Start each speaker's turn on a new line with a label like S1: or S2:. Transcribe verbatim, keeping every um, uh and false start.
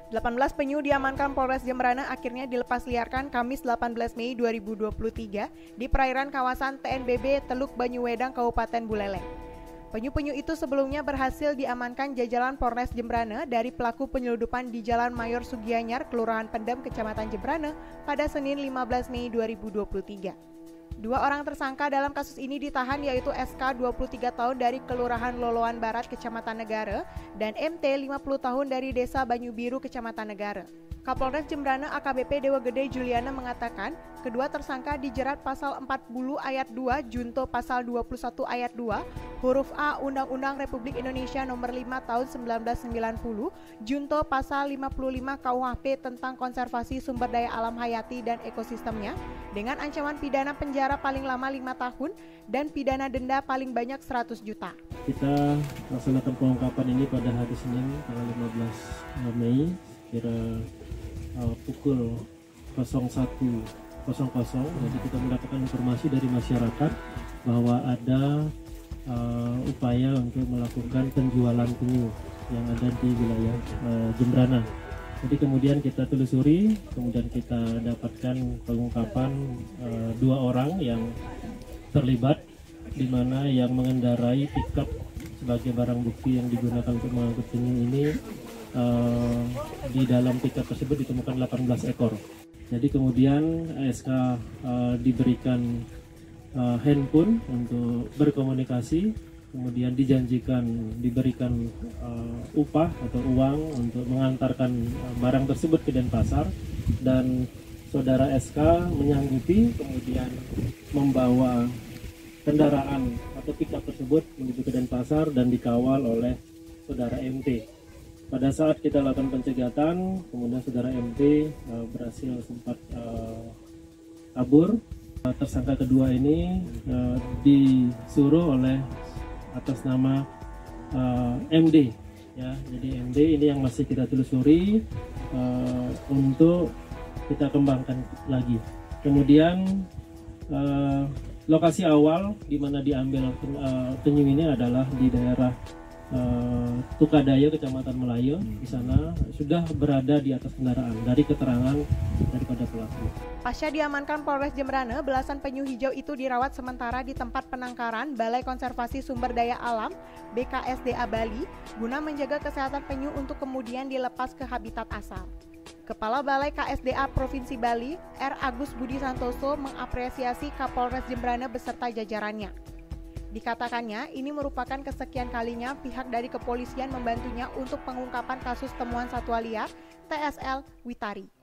S1: delapan belas penyu diamankan Polres Jemberana akhirnya dilepas liarkan Kamis delapan belas Mei dua ribu dua puluh tiga di perairan kawasan T N B B Teluk Banyuwedang, Kabupaten Buleleng. Penyu-penyu itu sebelumnya berhasil diamankan jajaran Polres Jemberana dari pelaku penyeludupan di Jalan Mayor Sugianyar, Kelurahan Pendem, Kecamatan Jemberana pada Senin lima belas Mei dua ribu dua puluh tiga. Dua orang tersangka dalam kasus ini ditahan yaitu S K dua puluh tiga tahun dari Kelurahan Loloan Barat, Kecamatan Negara, dan M T lima puluh tahun dari Desa Banyubiru, Kecamatan Negara. Kapolres Jemberana A K B P Dewa Gede Juliana mengatakan, kedua tersangka dijerat pasal empat puluh ayat dua junto pasal dua puluh satu ayat dua huruf A Undang-Undang Republik Indonesia Nomor lima Tahun seribu sembilan ratus sembilan puluh junto pasal lima puluh lima K U H P tentang konservasi sumber daya alam hayati dan ekosistemnya dengan ancaman pidana penjara paling lama lima tahun dan pidana denda paling banyak seratus juta.
S2: Kita laksanakan pengungkapan ini pada hari Senin tanggal lima belas Mei kira uh, pukul nol satu nol nol. Jadi kita mendapatkan informasi dari masyarakat bahwa ada uh, upaya untuk melakukan penjualan penyu yang ada di wilayah uh, Jemberana. Jadi kemudian kita telusuri, kemudian kita dapatkan pengungkapan uh, dua orang yang terlibat, di mana yang mengendarai pickup sebagai barang bukti yang digunakan untuk mengangkut penyu ini. Uh, di dalam pickup tersebut ditemukan delapan belas ekor. Jadi kemudian S K uh, diberikan uh, handphone untuk berkomunikasi, kemudian dijanjikan diberikan uh, upah atau uang untuk mengantarkan uh, barang tersebut ke Denpasar, dan saudara S K menyanggupi kemudian membawa kendaraan atau pickup tersebut menuju ke Denpasar dan dikawal oleh saudara M T. Pada saat kita lakukan pencegatan, kemudian saudara M T uh, berhasil sempat uh, kabur. Uh, tersangka kedua ini uh, disuruh oleh atas nama uh, M D, ya. Jadi M D ini yang masih kita telusuri uh, untuk kita kembangkan lagi. Kemudian uh, lokasi awal di mana diambil uh, penyu ini adalah di daerah Uh, Tukadaya, Kecamatan Melayu. Di sana sudah berada di atas kendaraan dari keterangan daripada pelaku.
S1: Pasca diamankan Polres Jemberana, belasan penyu hijau itu dirawat sementara di tempat penangkaran Balai Konservasi Sumber Daya Alam B K S D A Bali guna menjaga kesehatan penyu untuk kemudian dilepas ke habitat asal. Kepala Balai K S D A Provinsi Bali, R Agus Budi Santoso, mengapresiasi Kapolres Jemberana beserta jajarannya. Dikatakannya, ini merupakan kesekian kalinya pihak dari kepolisian membantunya untuk pengungkapan kasus temuan satwa liar T S L Witari.